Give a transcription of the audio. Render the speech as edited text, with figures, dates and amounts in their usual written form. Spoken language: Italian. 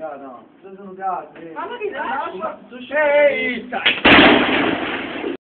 no, sono gatti. Ma che lascia? Tu sei...